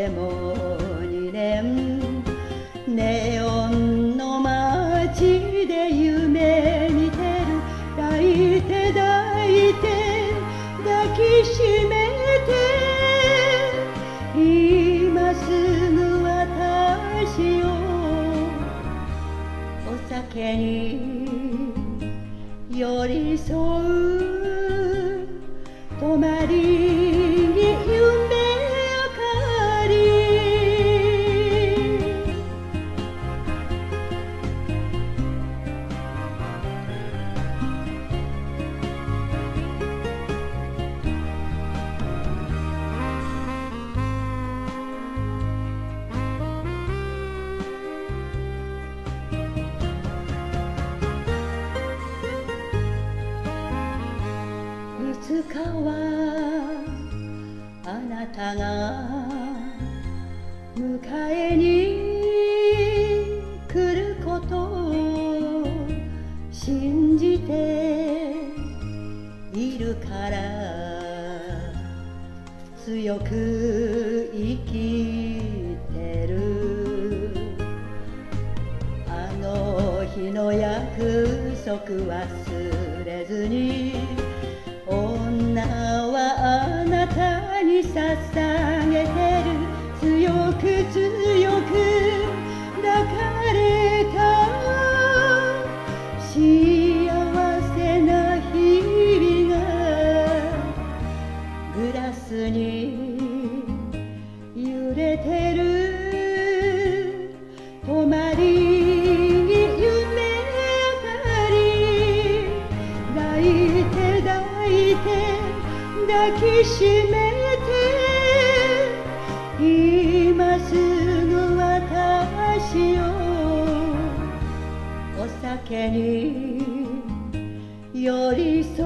ても2年、ネオンの街で夢見てる。抱いて抱いて抱きしめて、今すぐ私をお酒に寄り添う。泊まりに夢あかり、いつかはあなたが迎えに来ることを信じているから、強く生きてる。あの日の約束忘れずに、女はあなたに捧げてる。強く強く抱かれた幸せな日々がグラスに揺れてる。泊まりに夢あかり、抱いて抱いて抱きしめて、今すぐ私をお酒に寄り添う。